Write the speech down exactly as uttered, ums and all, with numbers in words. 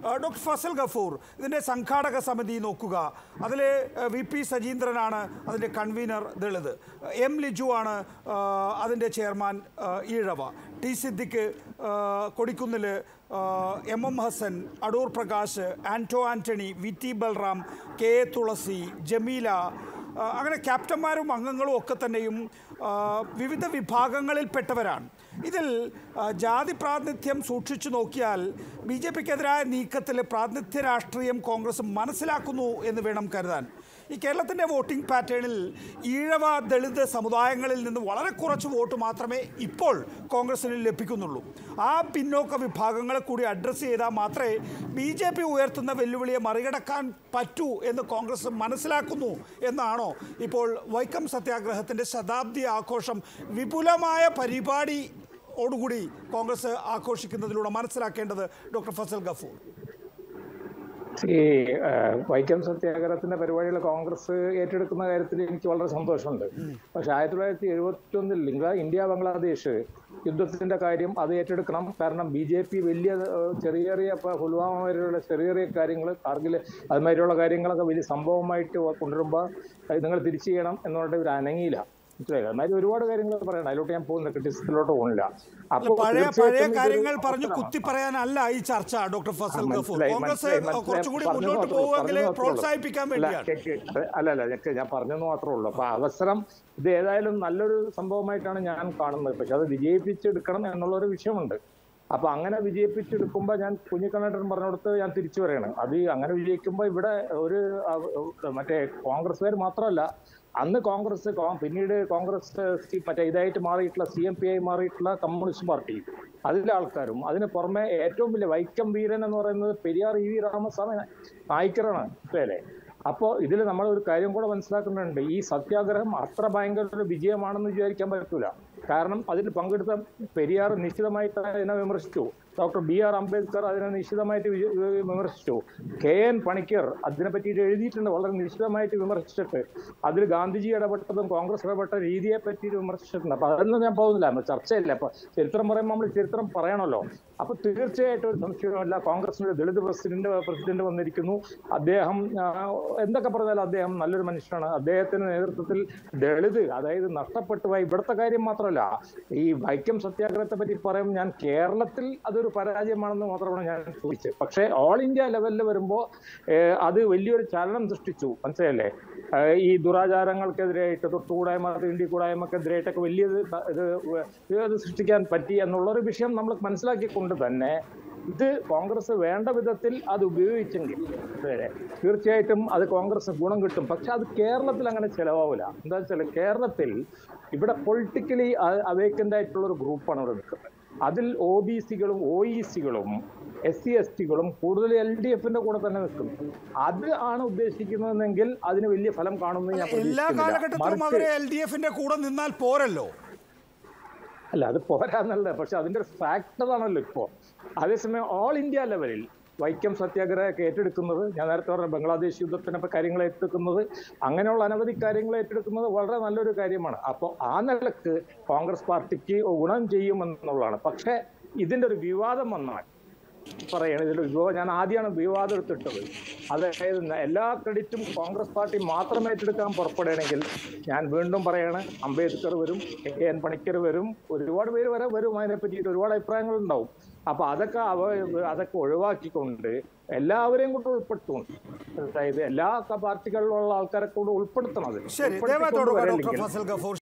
Doctor Fasal Gafoor, ഇതിൻ്റെ സംഘാടക സമിതി നോക്കുക. അതിൽ വി പി സജീന്ദ്രനാണ് അതിൻ്റെ കൺവീനർ ദളിത്, എം ലിജു ആണ് അതിൻ്റെ chairman Ezhava, T Siddique Kodikunnil, M M Hassan, Adoor Prakash, Anto Antony, V T Balram, K A Thulasi, Jameela, അങ്ങനെ ക്യാപ്റ്റന്മാരും അംഗങ്ങളും ഒക്കെ തന്നെയും വിവിധ വിഭാഗങ്ങളിൽപ്പെട്ടവരാണ്. ഇതിൽ ജാതി പ്രാതിനിധ്യം സൂക്ഷിച്ചു നോക്കിയാൽ ബി ജെ പിക്കെതിരായ നീക്കത്തിൽ പ്രാതിനിധ്യ രാഷ്ട്രീയം കോൺഗ്രസ് മനസ്സിലാക്കുന്നു എന്ന് വേണം കരുതാൻ. ഈ കേരളത്തിൻ്റെ വോട്ടിംഗ് പാറ്റേണിൽ ഈഴവ ദളിത് സമുദായങ്ങളിൽ നിന്ന് വളരെ കുറച്ച് വോട്ട് മാത്രമേ ഇപ്പോൾ കോൺഗ്രസിന് ലഭിക്കുന്നുള്ളൂ. ആ പിന്നോക്ക വിഭാഗങ്ങളെ കൂടി അഡ്രസ്സ് ചെയ്താൽ മാത്രമേ ബി ജെ പി ഉയർത്തുന്ന വെല്ലുവിളിയെ മറികടക്കാൻ പറ്റൂ എന്ന് കോൺഗ്രസ് മനസ്സിലാക്കുന്നു എന്നാണോ ഇപ്പോൾ വൈക്കം സത്യാഗ്രഹത്തിൻ്റെ ശതാബ്ദി ആഘോഷം വിപുലമായ പരിപാടി ഓടുകൂടി കോൺഗ്രസ് ആഘോഷിക്കുന്നതിലൂടെ മനസ്സിലാക്കേണ്ടത്? ഡോക്ടർ ഫസൽ ഗഫൂർ, ഈ വൈക്കം സത്യാഗ്രഹത്തിന്റെ പരിപാടികൾ കോൺഗ്രസ് ഏറ്റെടുക്കുന്ന കാര്യത്തിൽ എനിക്ക് വളരെ സന്തോഷമുണ്ട്. പക്ഷെ ആയിരത്തി തൊള്ളായിരത്തി എഴുപത്തി ഒന്നിൽ ഇന്ത്യ ബംഗ്ലാദേശ് യുദ്ധത്തിന്റെ കാര്യം അത് ഏറ്റെടുക്കണം. കാരണം ബി ജെ പി വലിയ ചെറിയ ചെറിയ പുൽവാമ വരെയുള്ള ചെറിയ ചെറിയ കാര്യങ്ങൾ, കാർഗിൽ അതുമാതിരിയുള്ള കാര്യങ്ങളൊക്കെ വലിയ സംഭവമായിട്ട് കൊണ്ടുവരുമ്പോൾ നിങ്ങൾ തിരിച്ചു ചെയ്യണം എന്നുകൊണ്ട് ഒരു അനങ്ങിയില്ല. മനസ്സിലായി? എന്നാലും ഒരുപാട് കാര്യങ്ങൾ പറയണം, അതിലോട്ട് ഞാൻ പോകുന്നില്ല, ക്രിറ്റിസിസത്തിലോട്ട് പോകുന്നില്ല. അപ്പോൾ പഴയ പഴയ കാര്യങ്ങൾ പറഞ്ഞു കുത്തി പറയാനല്ല ഈ ചർച്ച. ഡോക്ടർ ഫസൽ ഗഫൂർ, കോൺഗ്രസ് കുറച്ചുകൂടി മുന്നോട്ട് പോകുമെങ്കിൽ പ്രോത്സാഹിപ്പിക്കാൻ വേണ്ടിയാണ്. അല്ല അല്ല ഞാൻ പറഞ്ഞെന്ന് മാത്രമേ ഉള്ളൂ. അപ്പൊ അവസരം ഇത് ഏതായാലും നല്ലൊരു സംഭവമായിട്ടാണ് ഞാൻ കാണുന്നത്. പക്ഷെ അത് വിജയിപ്പിച്ചെടുക്കണം എന്നുള്ളൊരു വിഷയമുണ്ട്. അപ്പൊ അങ്ങനെ വിജയിപ്പിച്ചെടുക്കുമ്പോൾ ഞാൻ കുഞ്ഞിക്കണ്ണേട്ടൻ പറഞ്ഞിടത്ത് ഞാൻ തിരിച്ചു പറയണം, അത് അങ്ങനെ വിജയിക്കുമ്പോൾ ഇവിടെ ഒരു മറ്റേ കോൺഗ്രസ്സുകാർ മാത്രമല്ല, അന്ന് കോൺഗ്രസ് പിന്നീട് കോൺഗ്രസ് മറ്റേ ഇതായിട്ട് മാറിയിട്ടുള്ള സി എം പി ആയി മാറിയിട്ടുള്ള കമ്മ്യൂണിസ്റ്റ് പാർട്ടി, അതിലെ ആൾക്കാരും, അതിന് പുറമെ ഏറ്റവും വലിയ വൈക്കം വീരൻ എന്ന് പറയുന്നത് പെരിയാർ ഇ വി രാമസ്വാമി നായ്ക്കറാണ്. അല്ലേ? അപ്പോൾ ഇതിൽ നമ്മൾ ഒരു കാര്യം കൂടെ മനസ്സിലാക്കുന്നുണ്ട്. ഈ സത്യാഗ്രഹം അത്ര ഭയങ്കര ഒരു വിജയമാണെന്ന് വിചാരിക്കാൻ പറ്റൂല. കാരണം അതിൽ പങ്കെടുത്ത പെരിയാർ നിശ്ചിതമായിട്ട് അതിനെ വിമർശിച്ചു, ഡോക്ടർ ബി ആർ അംബേദ്കർ അതിനെ നിശ്ചിതമായിട്ട് വിമർശിച്ചു, കെ എൻ പണിക്കർ അതിനെ പറ്റിയിട്ട് എഴുതിയിട്ടുണ്ട്, വളരെ നിശ്ചിതമായിട്ട് വിമർശിച്ചിട്ട്. അതിൽ ഗാന്ധിജി ഇടപെട്ടതും കോൺഗ്രസ് ഇടപെട്ട രീതിയെ പറ്റിയിട്ട് വിമർശിച്ചിട്ടുണ്ട്. അപ്പൊ അതൊന്നും ഞാൻ പോകുന്നില്ല, നമ്മൾ ചർച്ചയില്ല. അപ്പൊ ചരിത്രം പറയുമ്പോൾ നമ്മൾ ചരിത്രം പറയണമല്ലോ. അപ്പൊ തീർച്ചയായിട്ടും ഒരു സംശയമല്ല, കോൺഗ്രസിന്റെ ദളിത് പ്രസിഡന്റ് പ്രസിഡന്റ് വന്നിരിക്കുന്നു. അദ്ദേഹം എന്തൊക്കെ പറഞ്ഞാലും അദ്ദേഹം നല്ലൊരു മനുഷ്യനാണ്. അദ്ദേഹത്തിന്റെ നേതൃത്വത്തിൽ ദളിത്, അതായത് നഷ്ടപ്പെട്ടു പോയി. ഇവിടുത്തെ കാര്യം മാത്രമല്ല, ഈ വൈക്കം സത്യാഗ്രഹത്തെ പറ്റി പറയുമ്പോൾ ഞാൻ കേരളത്തിൽ അതൊരു പരാജയമാണെന്ന് മാത്രമാണ് ഞാൻ ചോദിച്ചത്. പക്ഷേ ഓൾ ഇന്ത്യ ലെവലിൽ വരുമ്പോൾ അത് വലിയൊരു ചലനം സൃഷ്ടിച്ചു. മനസ്സിലല്ലേ? ഈ ദുരാചാരങ്ങൾക്കെതിരായിട്ട്, തൊട്ടുകൂടായ്മ തീണ്ടി കൂടായ്മക്കെതിരായിട്ടൊക്കെ വലിയ ഇത് ഇത് സൃഷ്ടിക്കാൻ പറ്റി എന്നുള്ളൊരു വിഷയം നമ്മൾ മനസ്സിലാക്കിക്കൊണ്ട് തന്നെ ഇത് കോൺഗ്രസ് വേണ്ട വിധത്തിൽ അത് ഉപയോഗിച്ചെങ്കിൽ തീർച്ചയായിട്ടും അത് കോൺഗ്രസ് ഗുണം കിട്ടും. പക്ഷെ അത് കേരളത്തിൽ അങ്ങനെ ചിലവാവില്ല. എന്താ വെച്ചാൽ കേരളത്തിൽ ഇവിടെ പൊളിറ്റിക്കലി അവേക്കൻ്റ് ആയിട്ടുള്ള ഒരു ഗ്രൂപ്പാണ് ഇവിടെ നിൽക്കുന്നത്. അതിൽ ഒ ബി സികളും ഒ ഇ സികളും എസ് സി എസ് ടികളും കൂടുതൽ എൽ ഡി എഫിന്റെ കൂടെ തന്നെ നിൽക്കും. അത് ആണ് ഉദ്ദേശിക്കുന്നതെങ്കിൽ അതിന് വലിയ ഫലം കാണുമെന്ന് ഞാൻ എല്ലാ കാലഘട്ടത്തിലും അവരെ എൽ ഡി എഫിന്റെ കൂടെ നിന്നാൽ പോരല്ലോ. അല്ല, അത് പോരാന്നല്ല, പക്ഷെ അതിന്റെ ഒരു ഫാക്ടർ ആണല്ലോ ഇപ്പോ. അതേസമയം ഓൾ ഇന്ത്യ ലെവലിൽ വൈക്കം സത്യാഗ്രഹമൊക്കെ ഏറ്റെടുക്കുന്നത്, ഞാൻ നേരത്തെ പറഞ്ഞ ബംഗ്ലാദേശ് യുദ്ധത്തിനൊക്കെ കാര്യങ്ങൾ ഏറ്റെടുക്കുന്നത്, അങ്ങനെയുള്ള അനവധി കാര്യങ്ങൾ ഏറ്റെടുക്കുന്നത് വളരെ നല്ലൊരു കാര്യമാണ്. അപ്പോൾ ആ നിലക്ക് കോൺഗ്രസ് പാർട്ടിക്ക് ഗുണം ചെയ്യുമെന്നുള്ളതാണ്. പക്ഷേ ഇതിൻ്റെ ഒരു വിവാദം വന്നാൽ പറയണം, ഇതിൽ വിവാദം ഞാൻ ആദ്യമാണ് വിവാദം എടുത്തിട്ടത്. അതായത് എല്ലാ ക്രെഡിറ്റും കോൺഗ്രസ് പാർട്ടി മാത്രം ഏറ്റെടുക്കാൻ പുറപ്പെടുകയാണെങ്കിൽ ഞാൻ വീണ്ടും പറയാണ്, അംബേദ്കർ വരും, കെ എൻ പണിക്കർ വരും, ഒരുപാട് പേര് വരെ വരും, അതിനെ പറ്റിയിട്ട് ഒരുപാട് അഭിപ്രായങ്ങൾ ഉണ്ടാവും. അപ്പൊ അതൊക്കെ അവ അതൊക്കെ ഒഴിവാക്കിക്കൊണ്ട് എല്ലാവരെയും കൂടെ ഉൾപ്പെടുത്തുന്നുണ്ട്. അതായത് എല്ലാ പാർട്ടികളിലുള്ള ആൾക്കാരെ കൂടെ ഉൾപ്പെടുത്തണം. ശരി.